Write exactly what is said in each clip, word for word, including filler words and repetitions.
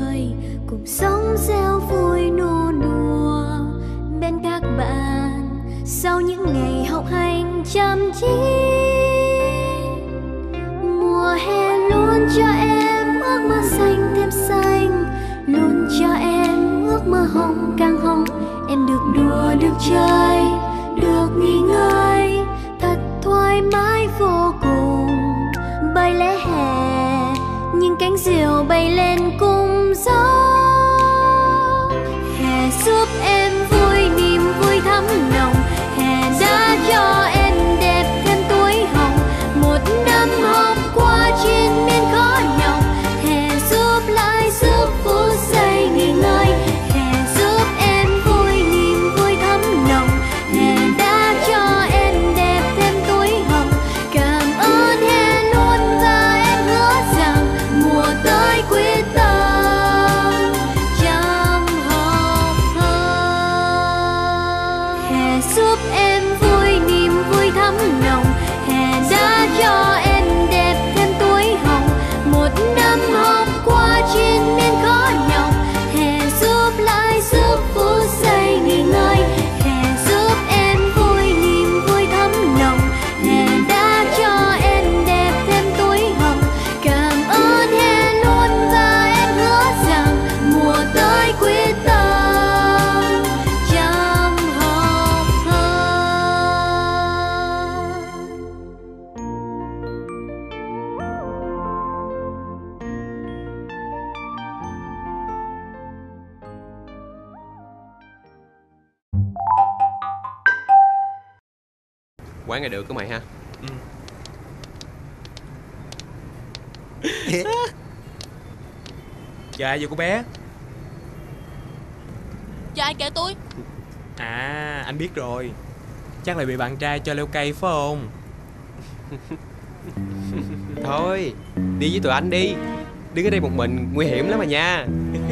trời, cùng sống reo vui nô đùa bên các bạn sau những ngày học hành chăm chỉ. Mùa hè luôn cho em ước mơ xanh thêm xanh, luôn cho em ước mơ hồng càng hồng. Em được đùa, được chơi, được nghỉ ngơi thật thoải mái vô cùng. Bởi lẽ hè những cánh diều bay lên cùng gió. Hè giúp em vui, niềm vui thắm nồng. Hè đã cho em đẹp thêm tuổi hồng. Một năm học qua trên miền khó nhọc. Hè giúp lại giúp phút giây nghỉ ngơi. Hè giúp em vui, niềm vui thắm nồng. Hè đã cho em đẹp thêm tuổi hồng. Cảm ơn hè luôn và em hứa rằng mùa tới quyết tâm chăm học hơn. Hè giúp em vui, niềm vui thắm nồng. Hè đã cho em đẹp thêm tuổi hồng. Một năm học qua trên miền khó nhọc. Hè giúp lại giúp phút giây nghỉ ngơi. Hè giúp em vui, niềm vui thắm nồng. Hè đã cho em đẹp thêm tuổi hồng. Cảm ơn hè luôn và em hứa rằng mùa tới quyết tâm chăm học hơn. Quán này được của mày ha. Dạ gì cô bé? Cho ai kể tôi? À anh biết rồi. Chắc là bị bạn trai cho leo cây phải không? Thôi, đi với tụi anh đi. Đứng ở đây một mình nguy hiểm lắm mà nha.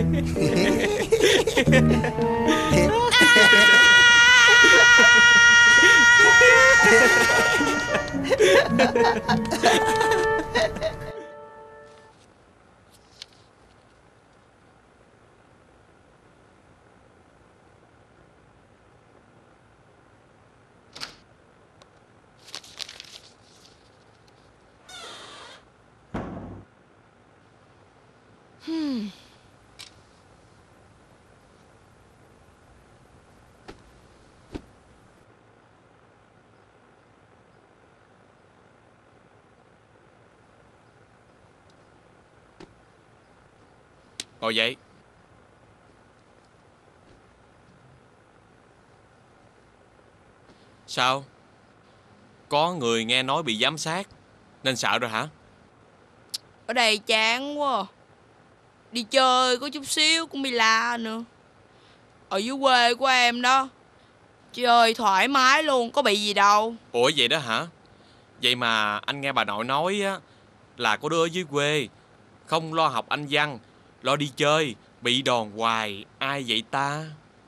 Ngồi dậy. Sao? Có người nghe nói bị giám sát nên sợ rồi hả? Ở đây chán quá. Đi chơi có chút xíu cũng bị la nữa. Ở dưới quê của em đó, chơi thoải mái luôn, có bị gì đâu. Ủa vậy đó hả? Vậy mà anh nghe bà nội nói á là có đứa ở dưới quê không lo học Anh văn, lo đi chơi, bị đòn hoài. Ai vậy ta?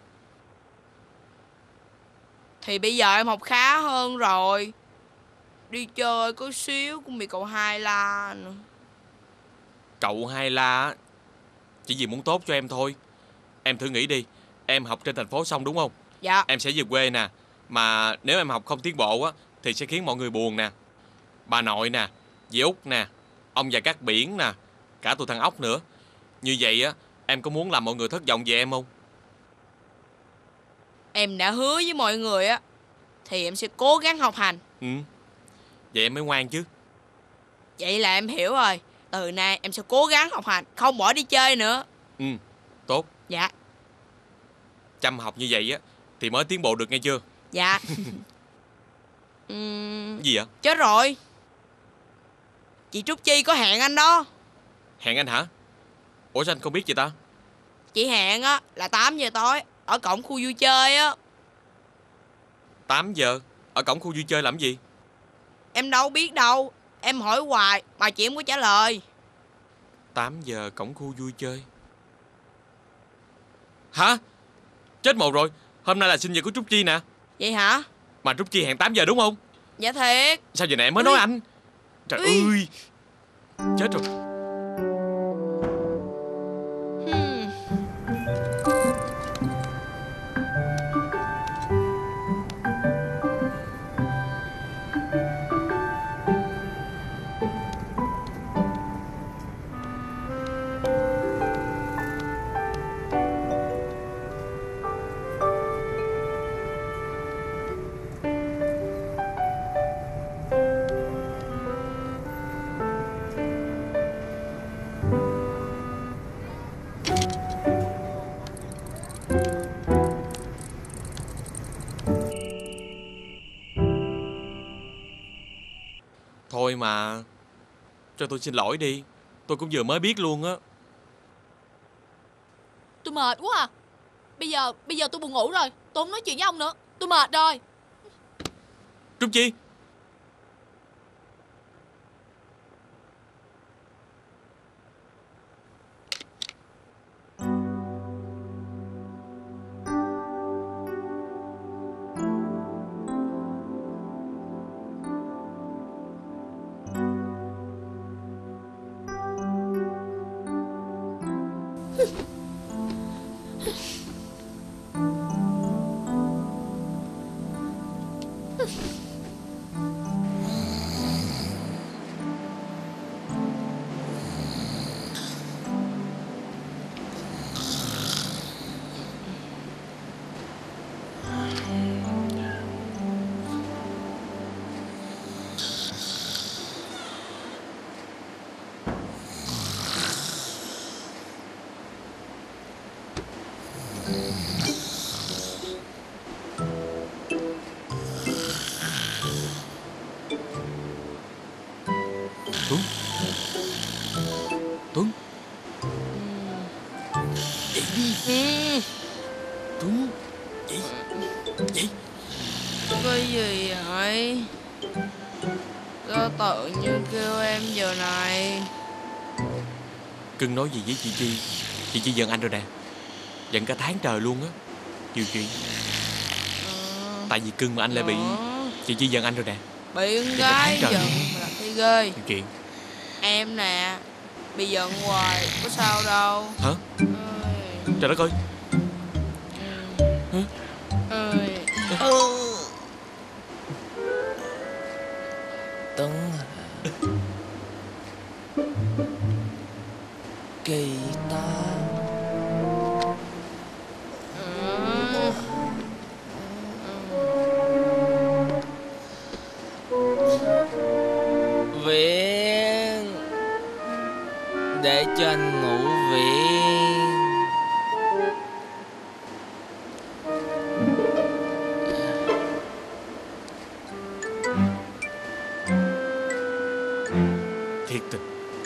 Thì bây giờ em học khá hơn rồi. Đi chơi có xíu cũng bị cậu hai la nữa. Cậu hai la á chỉ vì muốn tốt cho em thôi. Em thử nghĩ đi, em học trên thành phố xong đúng không? Dạ. Em sẽ về quê nè. Mà nếu em học không tiến bộ á thì sẽ khiến mọi người buồn nè. Bà nội nè, dì Út nè, ông già Cát Biển nè, cả tụi thằng Ốc nữa. Như vậy á, em có muốn làm mọi người thất vọng về em không? Em đã hứa với mọi người á thì em sẽ cố gắng học hành. Ừ. Vậy em mới ngoan chứ. Vậy là em hiểu rồi. Từ nay em sẽ cố gắng học hành, không bỏ đi chơi nữa. Ừ, tốt. Dạ. Chăm học như vậy á thì mới tiến bộ được nghe chưa? Dạ. uhm... Gì vậy? Chết rồi. Chị Trúc Chi có hẹn anh đó. Hẹn anh hả? Ủa sao anh không biết vậy ta? Chị hẹn á là tám giờ tối ở cổng khu vui chơi á. Tám giờ? Ở cổng khu vui chơi làm gì? Em đâu biết đâu. Em hỏi hoài mà chị không có trả lời. Tám giờ cổng khu vui chơi. Hả? Chết mồ rồi. Hôm nay là sinh nhật của Trúc Chi nè. Vậy hả? Mà Trúc Chi hẹn tám giờ đúng không? Dạ thiệt. Sao giờ này em mới nói anh? Trời ơi. Chết rồi. Hmm. Thôi mà, cho tôi xin lỗi đi. Tôi cũng vừa mới biết luôn á. Tôi mệt quá à. Bây giờ bây giờ tôi buồn ngủ rồi. Tôi không nói chuyện với ông nữa. Tôi mệt rồi. Trúc Chi. Tuấn. Tuấn. Dậy đi. Ừ. Tuấn. Dậy. Dậy. Cái gì vậy? Sao tự nhiên kêu em giờ này? Cưng nói gì với chị Chi? Chị Chi giận anh rồi nè. Giận cả tháng trời luôn á. Nhiều chuyện. Ờ. Tại vì cưng mà anh lại bị Ờ. chị Chi giận anh rồi nè. Bị con Giận gái cả tháng trời. giận mà làm thấy ghê. Nhiều chuyện. Em nè, bị giận hoài, có sao đâu. Hả? Ơi. Trời đất ơi. Ừ. Hả? Ơi. Tuấn kỳ ta. Ừ. Viện, để cho anh ngủ Viện. Thiệt tình.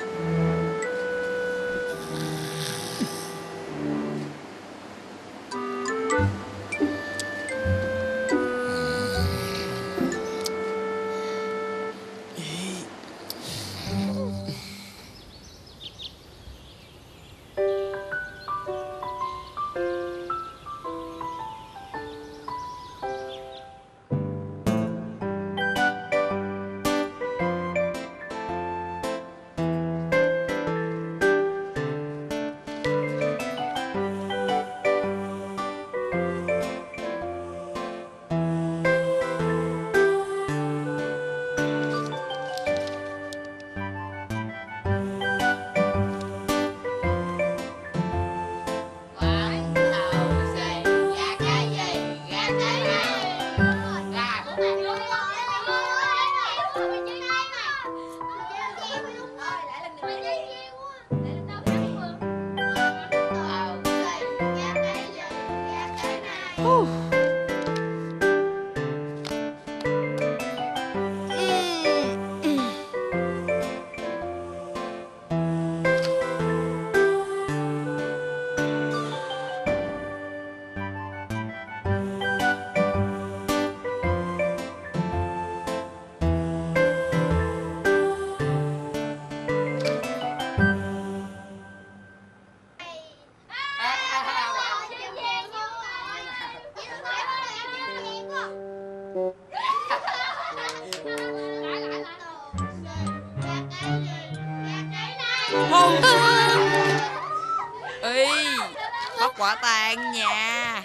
Ê, bắt quả tang nha.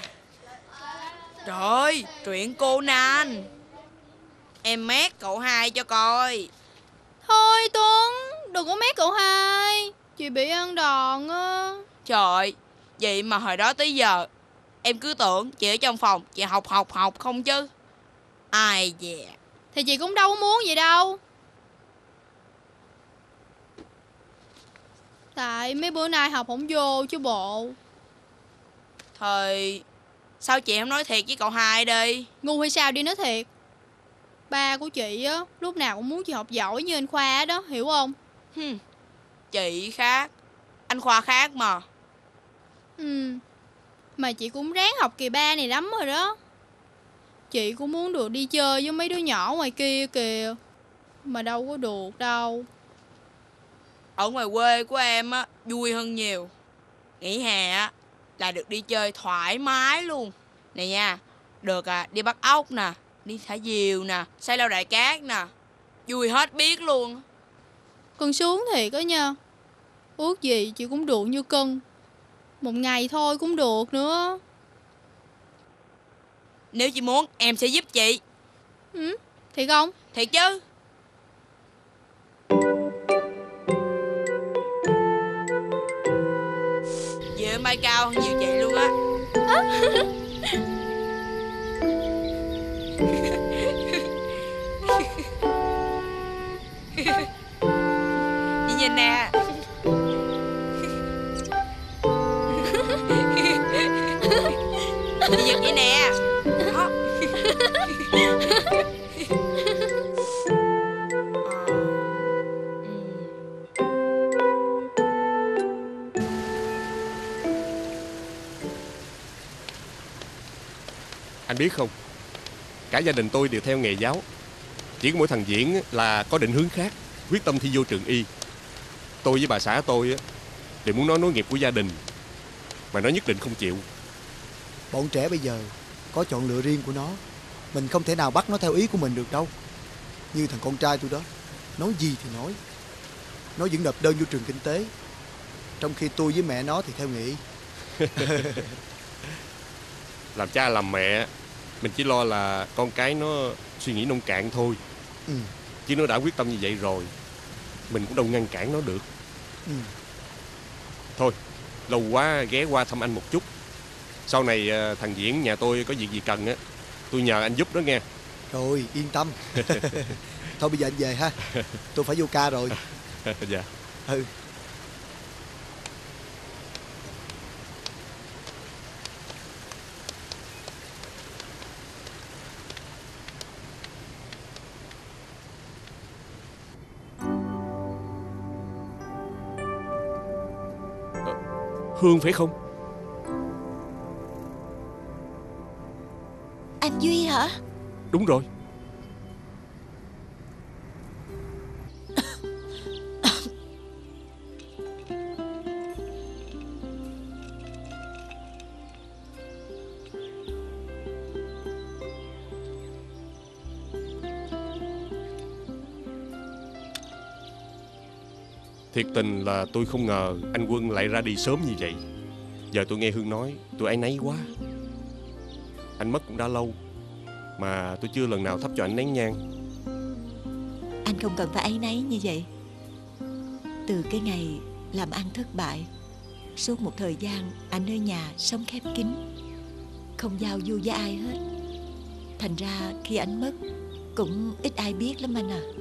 Trời ơi, truyện Conan. Em mét cậu hai cho coi. Thôi Tuấn, đừng có mét cậu hai. Chị bị ăn đòn á. Trời, vậy mà hồi đó tới giờ em cứ tưởng chị ở trong phòng chị học học học không chứ. Ai dè. Thì chị cũng đâu có muốn vậy đâu. Tại mấy bữa nay học không vô chứ bộ. Thời sao chị không nói thiệt với cậu hai đi. Ngu hay sao đi nói thiệt. Ba của chị á, lúc nào cũng muốn chị học giỏi như anh Khoa đó, hiểu không? Hừm, chị khác, anh Khoa khác mà. Ừ, mà chị cũng ráng học kỳ ba này lắm rồi đó. Chị cũng muốn được đi chơi với mấy đứa nhỏ ngoài kia kìa, mà đâu có được đâu. Ở ngoài quê của em á, vui hơn nhiều. Nghỉ hè á, là được đi chơi thoải mái luôn. Nè nha, được à, đi bắt ốc nè, đi thả diều nè, xây lâu đài cát nè. Vui hết biết luôn. Cưng sướng thiệt á nha. Ước gì chị cũng được như cưng. Một ngày thôi cũng được nữa. Nếu chị muốn, em sẽ giúp chị. Ừ, thiệt không? Thiệt chứ. Giờ em bay cao hơn nhiều chị luôn á. Chị nhìn nè. Chị giật vậy nè. Đó. Anh biết không, cả gia đình tôi đều theo nghề giáo. Chỉ có mỗi thằng Diễn là có định hướng khác, quyết tâm thi vô trường y. Tôi với bà xã tôi đều muốn nó nối nghiệp của gia đình, mà nó nhất định không chịu. Bọn trẻ bây giờ có chọn lựa riêng của nó, mình không thể nào bắt nó theo ý của mình được đâu. Như thằng con trai tôi đó, nói gì thì nói, nó vẫn nộp đơn vô trường kinh tế, trong khi tôi với mẹ nó thì theo nghề. Làm cha làm mẹ, mình chỉ lo là con cái nó suy nghĩ nông cạn thôi. Ừ. Chứ nó đã quyết tâm như vậy rồi, mình cũng đâu ngăn cản nó được. Ừ. Thôi, lâu quá ghé qua thăm anh một chút. Sau này thằng Diễn nhà tôi có việc gì cần á, tôi nhờ anh giúp đó nghe. Rồi, yên tâm. Thôi bây giờ anh về ha, tôi phải vô ca rồi. Dạ. Ừ. Hương phải không? Anh Duy hả? Đúng rồi. Thiệt tình là tôi không ngờ anh Quân lại ra đi sớm như vậy. Giờ tôi nghe Hương nói, tôi áy náy quá. Anh mất cũng đã lâu, mà tôi chưa lần nào thắp cho anh nén nhang. Anh không cần phải áy náy như vậy. Từ cái ngày làm ăn thất bại, suốt một thời gian anh ở nhà sống khép kín, không giao du với ai hết. Thành ra khi anh mất cũng ít ai biết lắm anh à.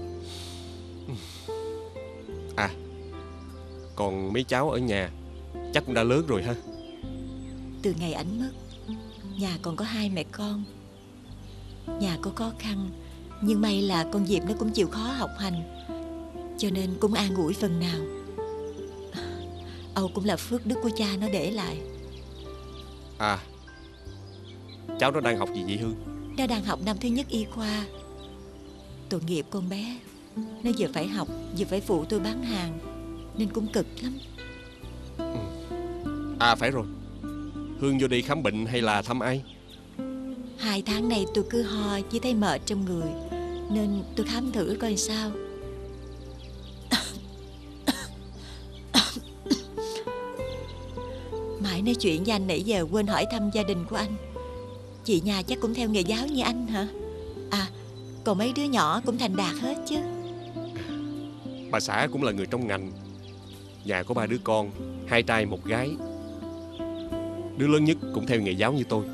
À, còn mấy cháu ở nhà chắc cũng đã lớn rồi ha. Từ ngày anh mất, nhà còn có hai mẹ con. Nhà có khó khăn, nhưng may là con Diệp nó cũng chịu khó học hành, cho nên cũng an ủi phần nào. Âu cũng là phước đức của cha nó để lại. À, cháu nó đang học gì vậy Hương? Nó đang học năm thứ nhất y khoa. Tội nghiệp con bé, nó vừa phải học vừa phải phụ tôi bán hàng, nên cũng cực lắm. Ừ. À phải rồi, Hương vô đi khám bệnh hay là thăm ai? Hai tháng này tôi cứ ho chỉ thấy mệt trong người, nên tôi khám thử coi sao. Mãi nói chuyện với anh nãy giờ quên hỏi thăm gia đình của anh. Chị nhà chắc cũng theo nghề giáo như anh hả? À, còn mấy đứa nhỏ cũng thành đạt hết chứ? Bà xã cũng là người trong ngành. Nhà có ba đứa con, hai trai một gái. Đứa lớn nhất cũng theo nghề giáo như tôi.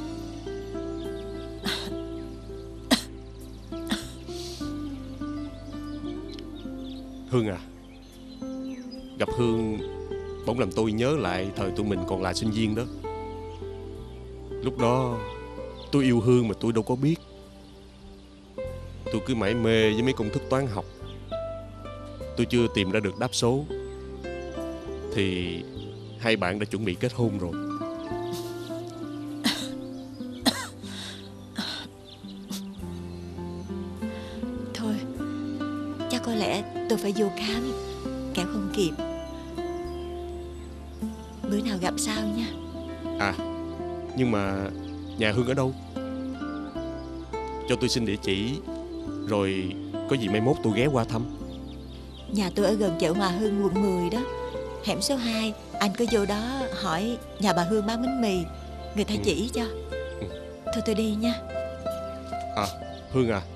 Hương à, gặp Hương bỗng làm tôi nhớ lại thời tụi mình còn là sinh viên đó. Lúc đó tôi yêu Hương mà tôi đâu có biết. tôi cứ mải mê với mấy công thức toán học, tôi chưa tìm ra được đáp số, thì hai bạn đã chuẩn bị kết hôn rồi. Thôi, chắc có lẽ tôi phải vô khám, kẻo không kịp. Bữa nào gặp sau nha. À, nhưng mà nhà Hương ở đâu? Cho tôi xin địa chỉ, rồi có gì mai mốt tôi ghé qua thăm. Nhà tôi ở gần chợ Hòa Hưng quận mười đó. Hẻm số hai, anh cứ vô đó hỏi nhà bà Hương bán bánh mì, người ta Ừ. chỉ cho. Ừ. Thôi tôi đi nha. À, Hương à.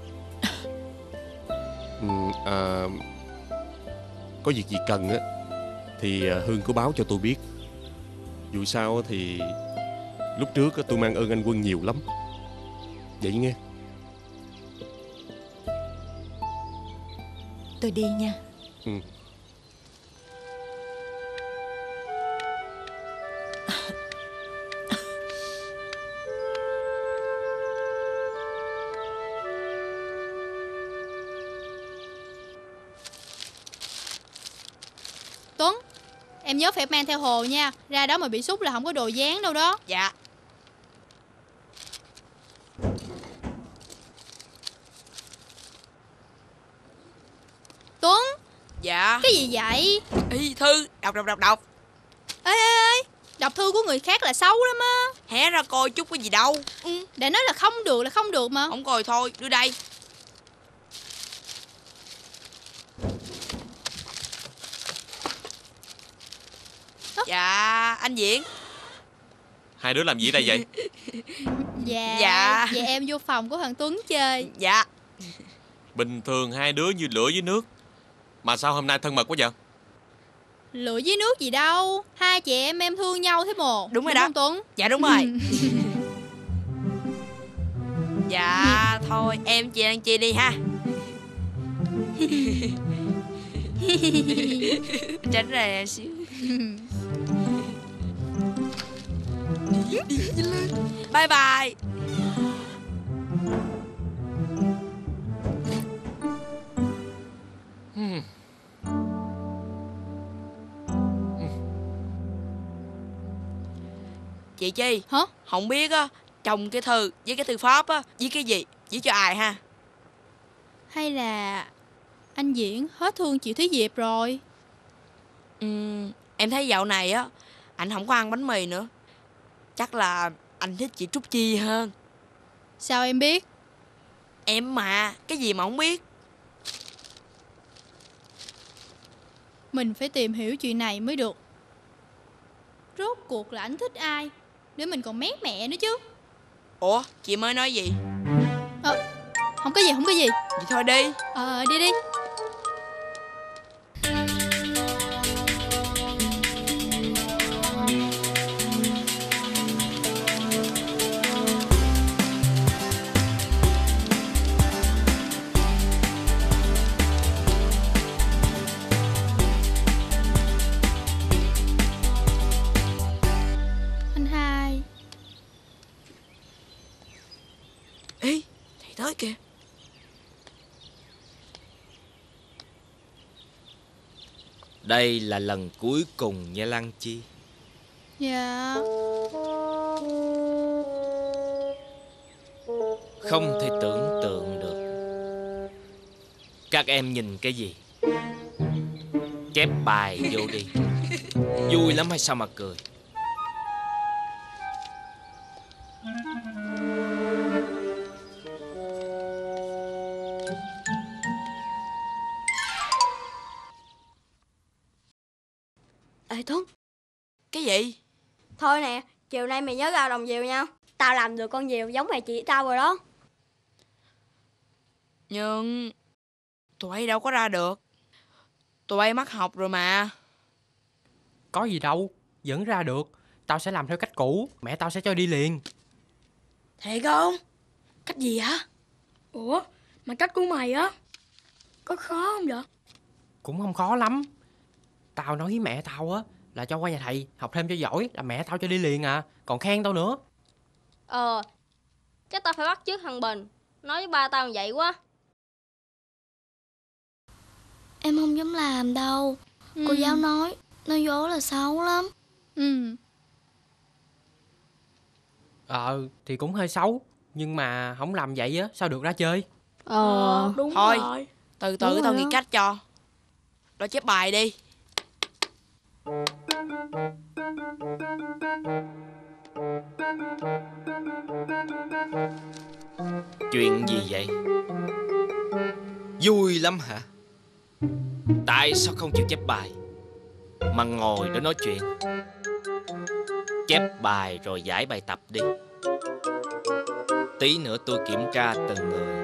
ừ, à có việc gì cần á thì à, Hương cứ báo cho tôi biết. Dù sao á thì lúc trước á, tôi mang ơn anh Quân nhiều lắm. Vậy nghe. Tôi đi nha. Ừ. Tuấn, em nhớ phải mang theo hồ nha. Ra đó mà bị sút là không có đồ dán đâu đó. Dạ. Tuấn, Dạ. cái gì vậy? Ý, thư, đọc đọc đọc đọc. Ê ê ê, đọc thư của người khác là xấu lắm á. Hé ra coi chút có gì đâu. Ừ, để nói là không được là không được mà. Không coi thôi, đưa đây. Dạ, anh Diễn. Hai đứa làm gì ở đây vậy? Dạ, Dạ. Vậy em vô phòng của thằng Tuấn chơi. Dạ. Bình thường hai đứa như lửa với nước, mà sao hôm nay thân mật quá vậy? Lửa với nước gì đâu, hai chị em em thương nhau thế một. Đúng rồi đó. Không Tuấn? Dạ đúng rồi. Dạ, thôi em chị ăn chi đi ha. Tránh ra xíu. Bye bye. Hmm. Chị Chi. Hả? Không biết á, chồng cái thư với cái thư pháp á, với cái gì, với cho ai ha? Hay là anh Diễn hết thương chị Thúy Diệp rồi? Ừm, em thấy dạo này á, anh không có ăn bánh mì nữa. Chắc là anh thích chị Trúc Chi hơn. Sao em biết? Em mà, cái gì mà không biết. Mình phải tìm hiểu chuyện này mới được. Rốt cuộc là anh thích ai, để mình còn mét mẹ nữa chứ. Ủa, chị mới nói gì? Ờ, không có gì, không có gì. Vậy thôi đi. Ờ, đi đi. Anh hai. Ê, thầy tới kìa. Đây là lần cuối cùng nha Lăng Chi. Dạ. Không thể tưởng tượng được. Các em nhìn cái gì? Chép bài vô đi. Vui lắm hay sao mà cười? Ê Tuấn, Cái gì? thôi nè, chiều nay mày nhớ ra đồng diều nha. Tao làm được con diều giống mày chị tao rồi đó. Nhưng tụi bay đâu có ra được. Tụi bay mắc học rồi mà. Có gì đâu, vẫn ra được. Tao sẽ làm theo cách cũ, mẹ tao sẽ cho đi liền. Thiệt không? Cách gì hả? Ủa, mà cách của mày á, có khó không vậy? Cũng không khó lắm. Tao nói với mẹ tao á là cho qua nhà thầy học thêm cho giỏi, là mẹ tao cho đi liền à. Còn khen tao nữa. Ờ, chắc tao phải bắt chước thằng Bình. Nói với ba tao như vậy quá. Em không dám làm đâu. Ừ. Cô giáo nói nói dối là xấu lắm. Ừ. Ờ thì cũng hơi xấu, nhưng mà không làm vậy á sao được ra chơi. Ờ đúng Thôi rồi. từ từ Đúng tao rồi nghĩ đó. cách cho. Lo chép bài đi. Chuyện gì vậy? Vui lắm hả? Tại sao không chịu chép bài mà ngồi đó nói chuyện? Chép bài rồi giải bài tập đi. Tí nữa tôi kiểm tra từng người.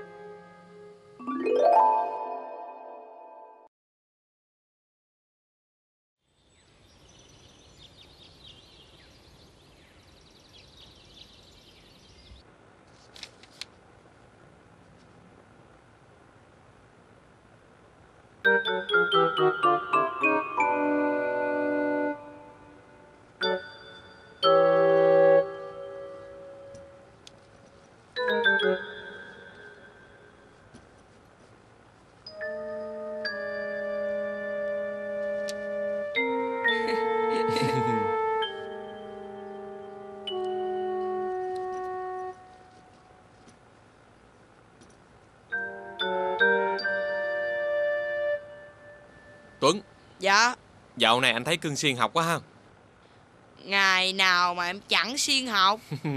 Tuấn, Dạ. dạo này anh thấy cưng siêng học quá ha. Ngày nào mà em chẳng siêng học.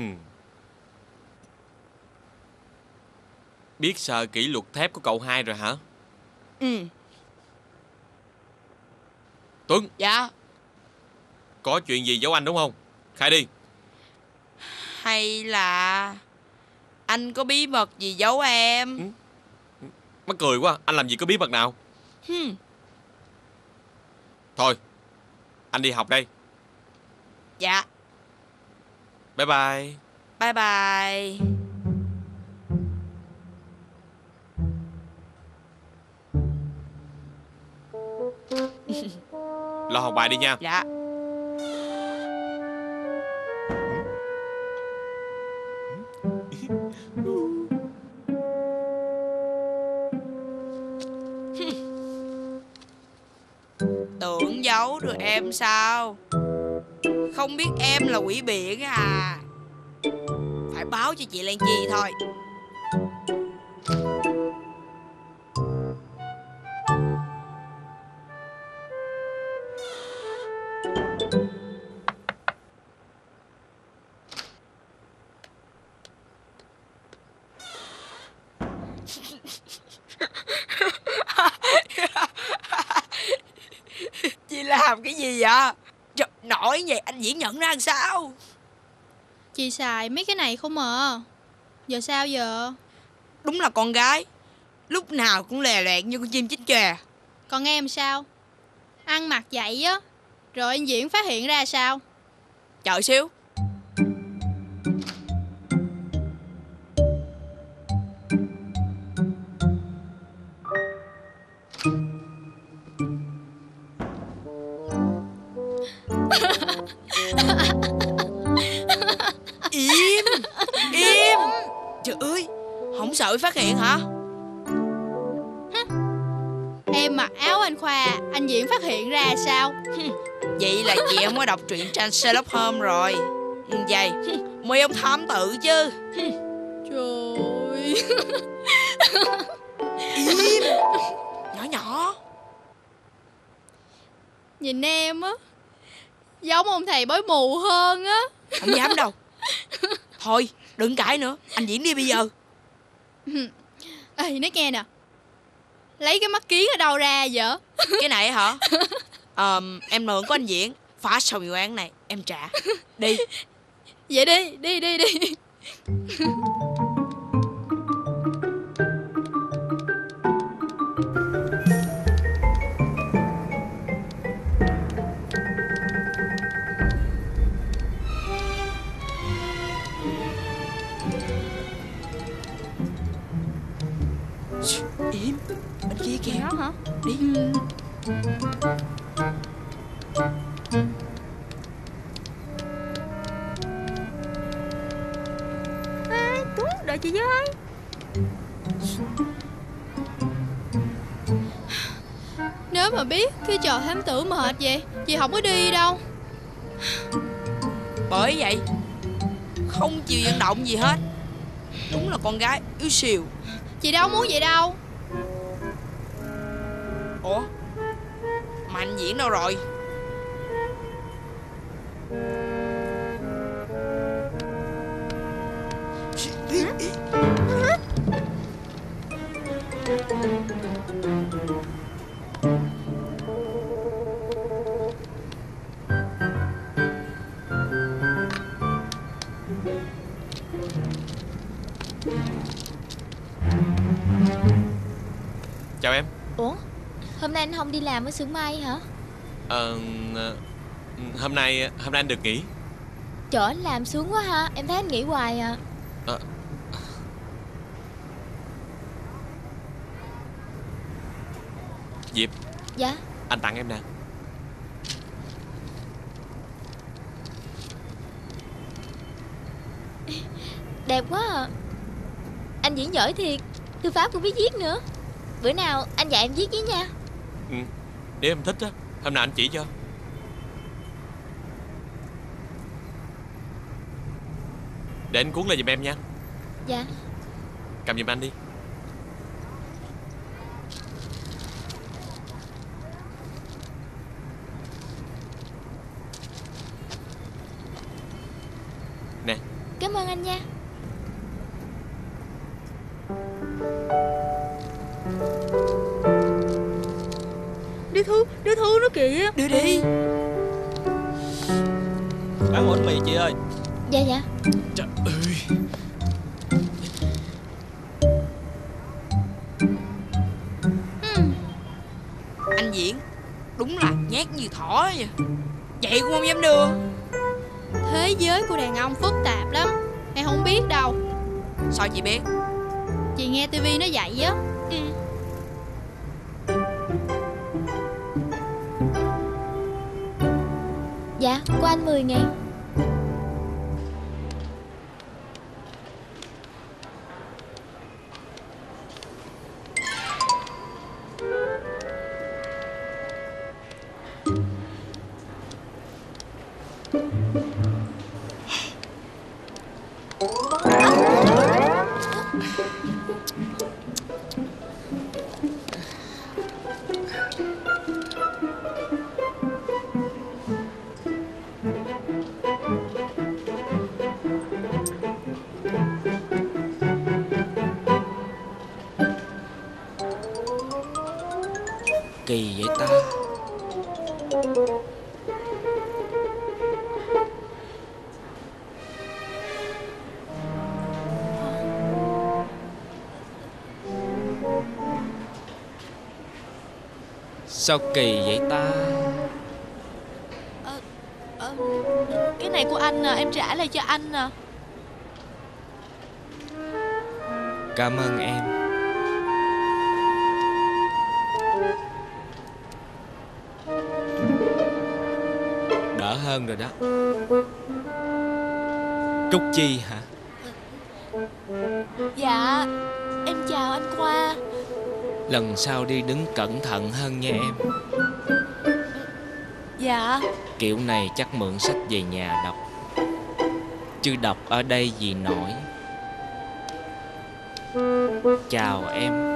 Biết sợ kỷ luật thép của cậu hai rồi hả? Ừ. Tuấn, Dạ. có chuyện gì giấu anh đúng không? Khai đi. Hay là anh có bí mật gì giấu em? Ừ. Mắc cười quá, anh làm gì có bí mật nào. Hmm. Thôi, anh đi học đây. Dạ. Bye bye. Bye bye. Lo học bài đi nha. Dạ. Tưởng giấu được em sao? Không biết em là quỷ biển à? Phải báo cho chị Lan Chi thôi. Chị làm cái gì vậy? Trời, nổi vậy anh diễn nhận ra làm sao? Chị xài mấy cái này không à. Giờ sao giờ? Đúng là con gái, lúc nào cũng lè loẹt như con chim chích chòe. Còn em sao? Ăn mặc vậy á, rồi anh Diễn phát hiện ra sao? Chờ xíu. Im, im. Trời ơi, không sợ bị phát hiện hả? Em mặc áo anh Khoa, anh Diễn phát hiện ra sao? Vậy là chị không có đọc truyện tranh Sherlock Holmes rồi. Vậy, mời ông thám tử chứ. Trời. Im. Nhỏ nhỏ. Nhìn em á, giống ông thầy bói mù hơn á. Không dám đâu. Thôi, đừng cãi nữa, anh Diễn đi bây giờ. Ê, nói nghe nè, lấy cái mắt kiến ở đâu ra vậy? Cái này hả? Ờ, em mượn của anh Diễn. Phá xong vụ án này, em trả. Đi. Vậy đi, đi đi đi. Im, bên kia kìa. Đó hả? Đi. Ê, Tuấn, đợi chị với. mà biết khi chờ thám tử mệt vậy chị không có đi đâu. Bởi vậy không chịu vận động gì hết. Đúng là con gái yếu xìu. Chị đâu muốn vậy đâu. Ủa mà anh Diễn đâu rồi? Chào em. Ủa, hôm nay anh không đi làm ở xưởng may hả? Ờ, hôm nay hôm nay anh được nghỉ. Trời, anh làm sướng quá ha, em thấy anh nghỉ hoài à. Ờ. Diệp. Dạ. Anh tặng em nè. Đẹp quá à. Anh diễn giỏi thiệt, thư pháp cũng biết viết nữa. Bữa nào anh dạy em viết với nha. Ừ, nếu em thích á, hôm nào anh chỉ cho. Để anh cuốn lại giùm em nha. Dạ. Cầm giùm anh đi. Nè. Cảm ơn anh nha. Đưa Thu, đưa Thu nó kìa. Đưa đi. Bán ổ mì chị ơi. Dạ dạ. Trời ơi. Anh Diễn đúng là nhát như thỏ vậy. Vậy cũng không dám đưa. Thế giới của đàn ông phức tạp lắm, em không biết đâu. Sao chị biết? Chị nghe tivi nó dạy á. Ừ. Dạ, của anh mười ngàn. Kỳ vậy ta. Sao kỳ vậy ta? Ờ, ờ, cái này của anh à, em trả lại cho anh à. Cảm ơn em. Đỡ hơn rồi đó. Trúc Chi hả? Dạ, em chào anh Khoa. Lần sau đi đứng cẩn thận hơn nha em. Dạ. Kiểu này chắc mượn sách về nhà đọc, chứ đọc ở đây gì nổi. Chào em.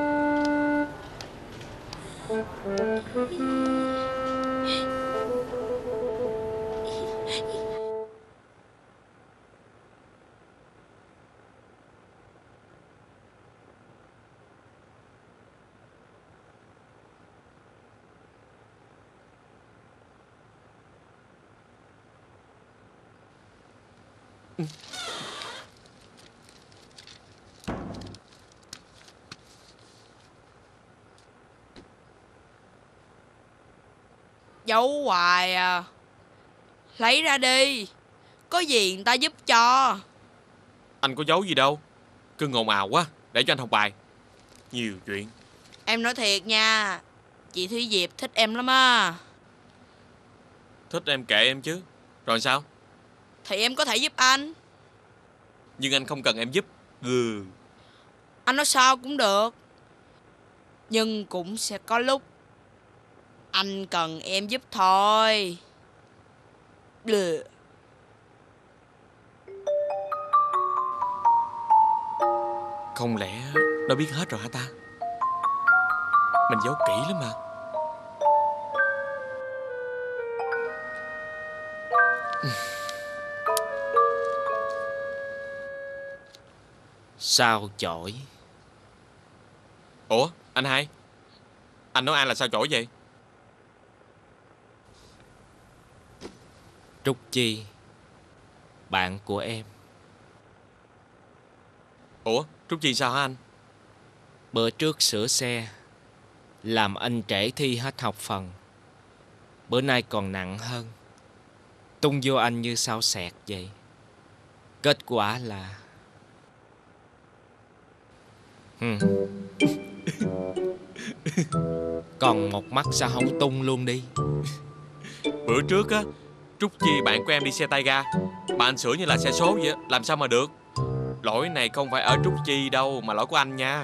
Giấu hoài à. Lấy ra đi, có gì người ta giúp cho. Anh có giấu gì đâu, cứ ngồn ào quá. Để cho anh học bài. Nhiều chuyện. Em nói thiệt nha, chị Thúy Diệp thích em lắm á. Thích em kệ em chứ. Rồi sao? Thì em có thể giúp anh. Nhưng anh không cần em giúp. Ừ. Anh nói sao cũng được, nhưng cũng sẽ có lúc Anh cần em giúp thôi. Bleh. Không lẽ nó biết hết rồi hả ta? Mình giấu kỹ lắm mà. Sao chổi? Ủa anh hai, anh nói ai là sao chổi vậy? Trúc Chi, bạn của em. Ủa Trúc Chi sao hả anh? Bữa trước sửa xe làm anh trễ thi hết học phần. Bữa nay còn nặng hơn, tung vô anh như sao xẹt vậy. Kết quả là hmm. Còn một mắt sao không tung luôn đi. Bữa trước á, Trúc Chi bạn của em đi xe tay ga, bạn sửa như là xe số vậy, làm sao mà được. Lỗi này không phải ở Trúc Chi đâu, mà lỗi của anh nha.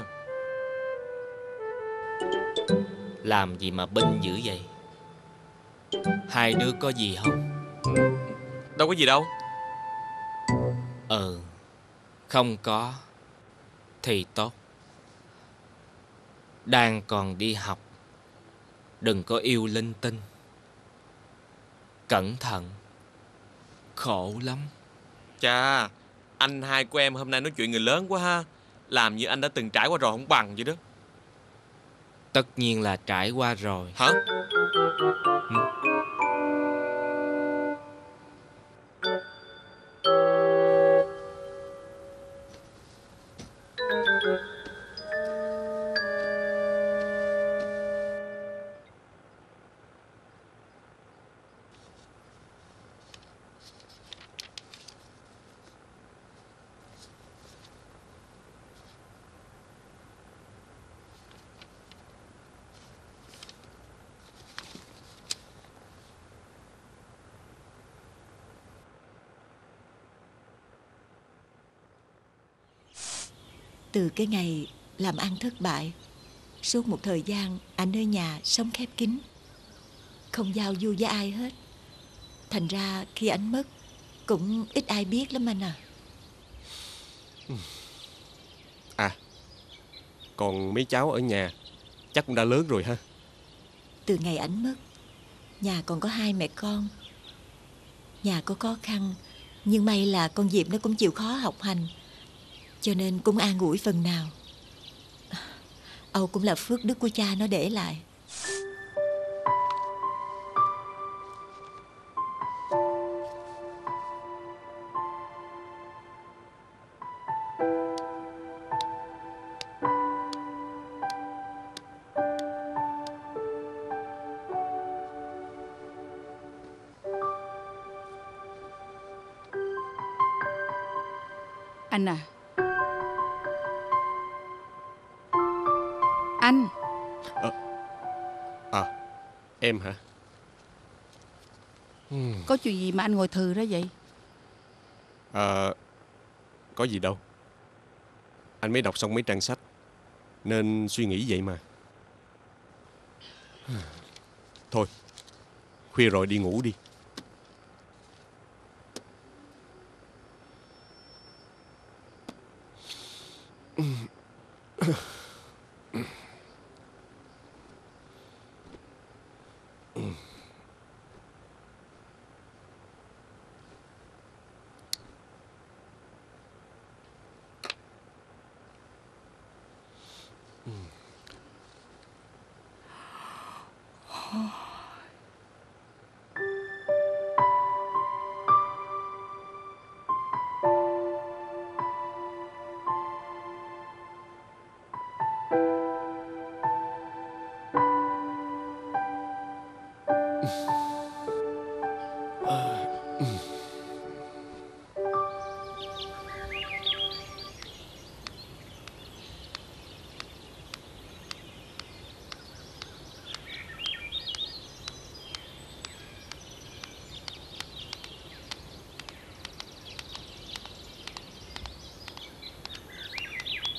Làm gì mà binh dữ vậy? Hai đứa có gì không? Đâu có gì đâu. Ừ, không có thì tốt. Đang còn đi học, đừng có yêu linh tinh. Cẩn thận, khổ lắm. Chà, anh hai của em hôm nay nói chuyện người lớn quá ha. Làm như anh đã từng trải qua rồi không bằng vậy đó. Tất nhiên là trải qua rồi. Hả? Ừ. Từ cái ngày làm ăn thất bại, suốt một thời gian anh ở nhà sống khép kín, không giao du với ai hết. Thành ra khi anh mất cũng ít ai biết lắm anh à. À, còn mấy cháu ở nhà chắc cũng đã lớn rồi ha. Từ ngày anh mất, nhà còn có hai mẹ con. Nhà có khó khăn, nhưng may là con Diệp nó cũng chịu khó học hành, cho nên cũng an ủi phần nào. Âu cũng là phước đức của cha nó để lại. Anh à, anh. À, à em hả? Có chuyện gì mà anh ngồi thừ ra vậy? À, có gì đâu. Anh mới đọc xong mấy trang sách nên suy nghĩ vậy mà. Thôi, khuya rồi đi ngủ đi.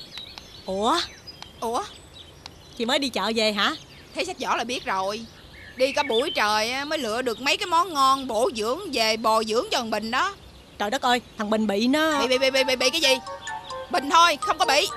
Ủa, Ủa, chị mới đi chợ về hả? thấy sách vở là biết rồi. Đi cả buổi trời á, mới lựa được mấy cái món ngon bổ dưỡng về bồi dưỡng cho thằng Bình đó. Trời đất ơi, thằng Bình bị nó... Bị bị bị bị bị, bị cái gì? Bình thôi, không có bị.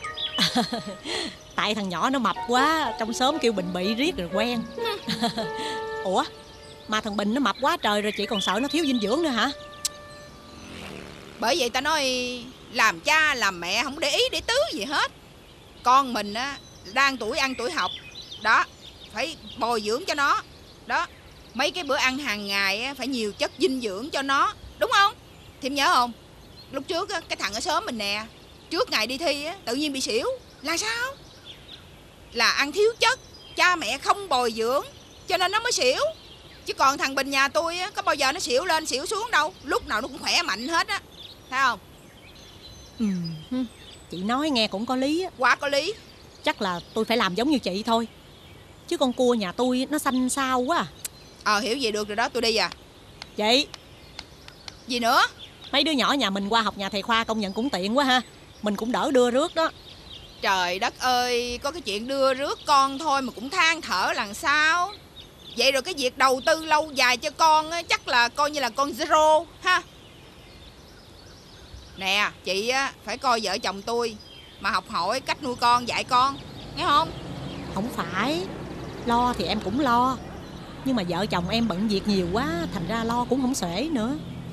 Tại thằng nhỏ nó mập quá, trong xóm kêu Bình bị riết rồi quen. Ủa, mà thằng Bình nó mập quá trời rồi, chị còn sợ nó thiếu dinh dưỡng nữa hả? Bởi vậy ta nói làm cha làm mẹ không để ý để tứ gì hết. Con mình á đang tuổi ăn tuổi học đó, phải bồi dưỡng cho nó đó. Mấy cái bữa ăn hàng ngày á, phải nhiều chất dinh dưỡng cho nó, đúng không? Thiêm nhớ không? Lúc trước á, cái thằng ở xóm mình nè, trước ngày đi thi á, tự nhiên bị xỉu. Là sao? Là ăn thiếu chất, cha mẹ không bồi dưỡng cho nên nó mới xỉu. Chứ còn thằng Bình nhà tôi á, có bao giờ nó xỉu lên xỉu xuống đâu. Lúc nào nó cũng khỏe mạnh hết á. Thấy không? Ừ, chị nói nghe cũng có lý á. Quá có lý. Chắc là tôi phải làm giống như chị thôi. Chứ con cua nhà tôi nó xanh xao quá à. Ờ hiểu gì được rồi đó, tôi đi à. Chị. Gì nữa? Mấy đứa nhỏ nhà mình qua học nhà thầy Khoa công nhận cũng tiện quá ha. Mình cũng đỡ đưa rước đó. Trời đất ơi, có cái chuyện đưa rước con thôi mà cũng than thở làm sao. Vậy rồi cái việc đầu tư lâu dài cho con á, chắc là coi như là con zero ha. Nè, chị á phải coi vợ chồng tôi mà học hỏi cách nuôi con, dạy con, nghe không? Không phải, lo thì em cũng lo, nhưng mà vợ chồng em bận việc nhiều quá, thành ra lo cũng không xuể nữa.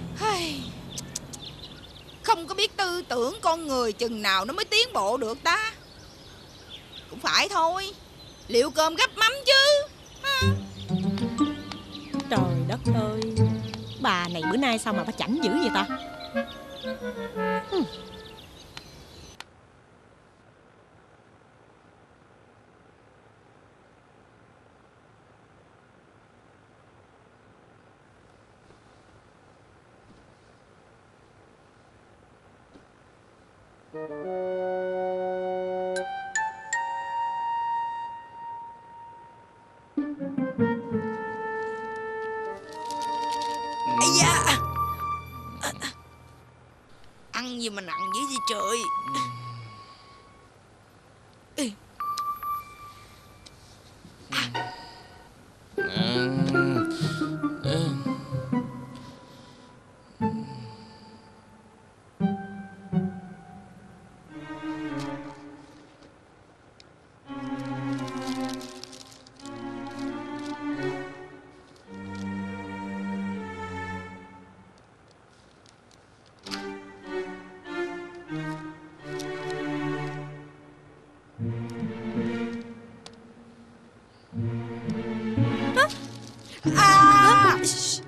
Không có biết tư tưởng con người chừng nào nó mới tiến bộ được ta. Cũng phải thôi, liệu cơm gắp mắm chứ ha. Trời đất ơi, bà này bữa nay sao mà bà chảnh dữ vậy ta? Hmm. Ây da, ăn gì mà nặng dữ vậy trời. À.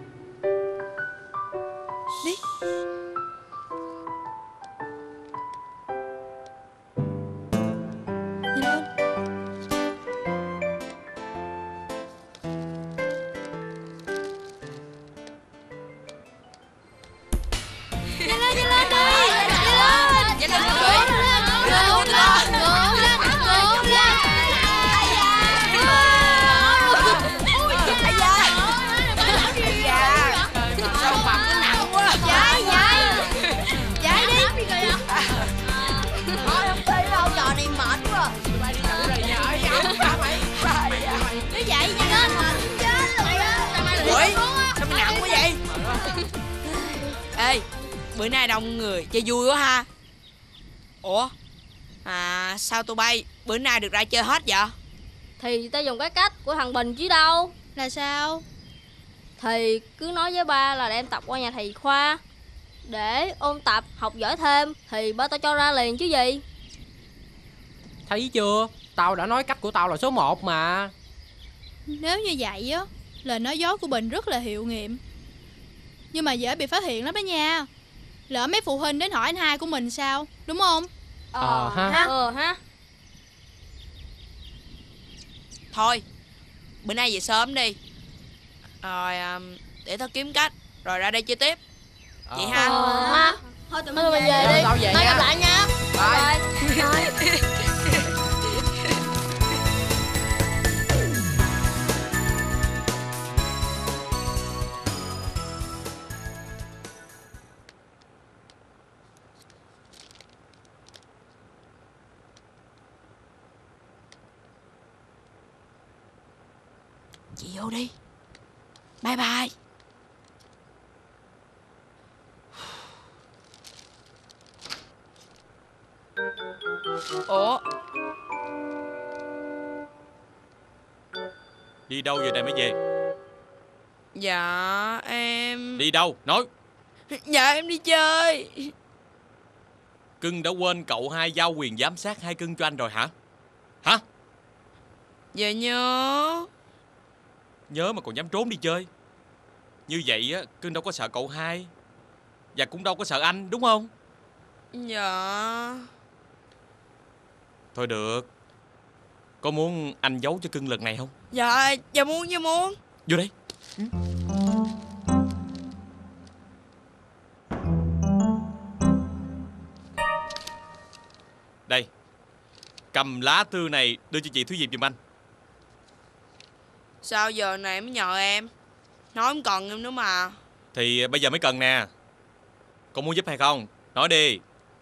Đi. Nhanh lên. Nhanh lên, nhanh lên đi. Nhanh lên. Nhanh lên Thủy. Ngộ lên, ngộ lên, ngộ lên. Ai da. Ai da. Ai da. Sao mặt nó nặng quá. Dạy, dạy. Dạy đi. Thôi không đi đâu, trò này mệt quá. Cứ dạy nhanh lên. Ủa, sao mày nặng quá vậy? Ê, bữa nay đông người chơi vui quá ha. Ủa, à sao tụi bay bữa nay được ra chơi hết vậy? Thì ta dùng cái cách của thằng Bình chứ đâu. Là sao? Thì cứ nói với ba là đem tập qua nhà thầy Khoa để ôn tập học giỏi thêm, thì ba tao cho ra liền chứ gì. Thấy chưa, tao đã nói cách của tao là số một mà. Nếu như vậy á, lời nói dối của Bình rất là hiệu nghiệm, nhưng mà dễ bị phát hiện lắm đó nha. Lỡ mấy phụ huynh đến hỏi anh hai của mình sao, đúng không? Ờ ha. Ờ ha. Thôi, bữa nay về sớm đi. Rồi um, để tao kiếm cách rồi ra đây chơi tiếp. Chị ha. Ờ ha. Thôi tụi Thôi mình mình về về đi. đi. Tao về Mai nha. gặp lại nha. Bye. Bye. Chị vô đi. Bye bye. Ủa, Đi đâu giờ này mới về? dạ em... Đi đâu? Nói. Dạ em đi chơi. Cưng đã quên cậu hai giao quyền giám sát hai cưng cho anh rồi hả? Hả? Dạ nhớ. Nhớ mà còn dám trốn đi chơi. Như vậy á, cưng đâu có sợ cậu hai, và cũng đâu có sợ anh, đúng không? Dạ. Thôi được. Có muốn anh giấu cho cưng lần này không? Dạ, dạ muốn, dạ muốn. Vô đây. Đây, cầm lá thư này đưa cho chị Thúy Diệp giùm anh. Sao giờ này mới nhờ em? Nói không cần em nữa mà. Thì bây giờ mới cần nè. Con muốn giúp hay không? Nói đi.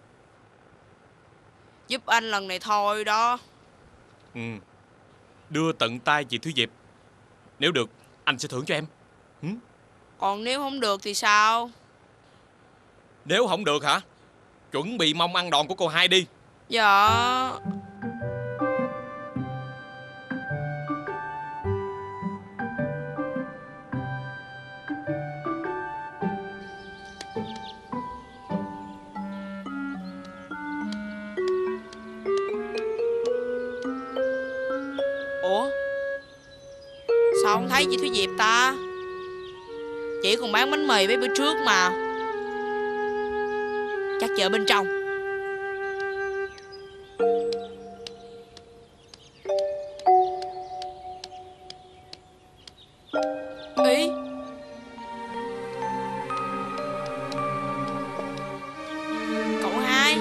Giúp anh lần này thôi đó. Ừ. Đưa tận tay chị Thúy Diệp. Nếu được, anh sẽ thưởng cho em. Ừ? Còn nếu không được thì sao? Nếu không được hả? Chuẩn bị mong ăn đòn của cô hai đi. Dạ. Ủa, sao không thấy chị Thúy Diệp ta? Chị còn bán bánh mì mấy bữa trước mà. Chắc chợ bên trong. Ý, cậu hai.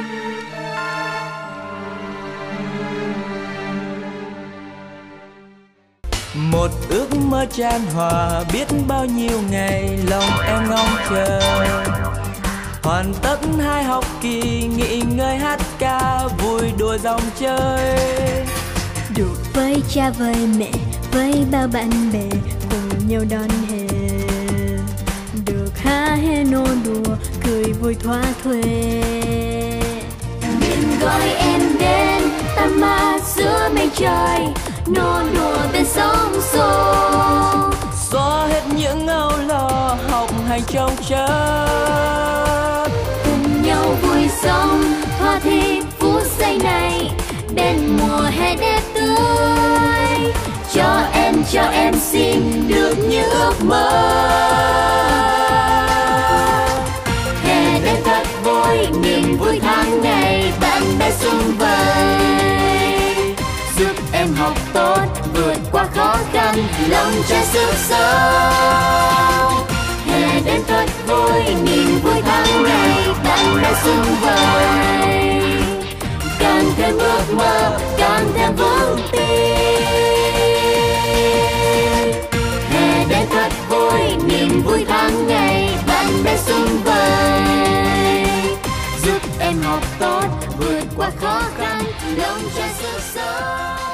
Một ước mơ chan hòa biết bao nhiêu ngày lòng em ngóng chờ. Hoàn tất hai học kỳ nghỉ ngơi hát ca vui đùa dòng chơi. Được với cha với mẹ với bao bạn bè cùng nhau đón hè. Được há hê nô đùa cười vui thỏa thuê. Biển gọi em đến tắm mát giữa mây trời, nô đùa bên sóng xô. Xóa hết những âu lo học hành trong chất. Cùng nhau vui sống thỏa thích phút giây này. Bên mùa hè đẹp tươi, cho em cho em xin được những ước mơ. Hè đến thật vui, niềm vui tháng ngày bạn bè xung vầy. Giúp em học tốt, vượt qua khó khăn, lòng tràn sức sống. Hè đến thật vui, niềm vui tháng ngày bạn bè xung vầy. Càng thêm ước mơ, càng thêm vững tin. Hè đến thật vui, niềm vui tháng ngày bạn bè xung vầy. Giúp em học tốt, vượt qua khó khăn, lòng tràn sức sống.